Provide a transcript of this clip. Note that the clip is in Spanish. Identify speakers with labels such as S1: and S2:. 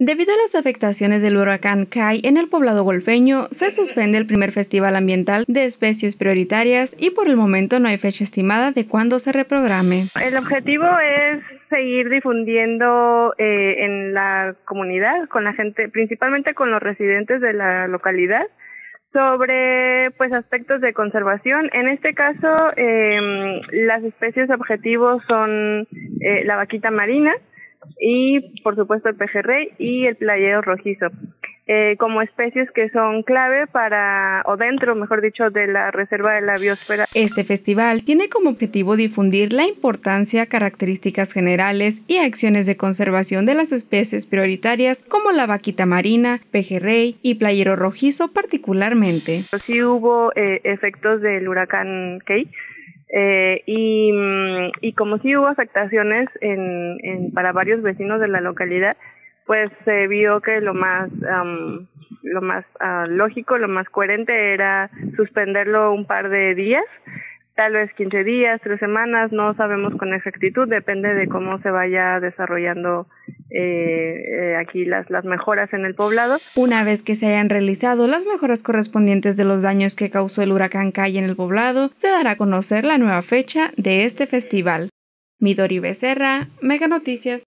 S1: Debido a las afectaciones del huracán Kai en el poblado golfeño, se suspende el primer festival ambiental de especies prioritarias y por el momento no hay fecha estimada de cuándo se reprograme.
S2: El objetivo es seguir difundiendo en la comunidad, con la gente, principalmente con los residentes de la localidad, sobre aspectos de conservación. En este caso, las especies objetivos son la vaquita marina y, por supuesto, el pejerrey y el playero rojizo, como especies que son clave dentro, mejor dicho, de la reserva de la biosfera.
S1: Este festival tiene como objetivo difundir la importancia, características generales y acciones de conservación de las especies prioritarias como la vaquita marina, pejerrey y playero rojizo particularmente.
S2: Sí hubo efectos del huracán Kay. Y como sí hubo afectaciones para varios vecinos de la localidad, pues se vio que lo más lógico, lo más coherente era suspenderlo un par de días, tal vez 15 días, 3 semanas, no sabemos con exactitud, depende de cómo se vaya desarrollando aquí las mejoras en el poblado.
S1: Una vez que se hayan realizado las mejoras correspondientes de los daños que causó el huracán Kai en el poblado, se dará a conocer la nueva fecha de este festival. Midori Becerra, Mega Noticias.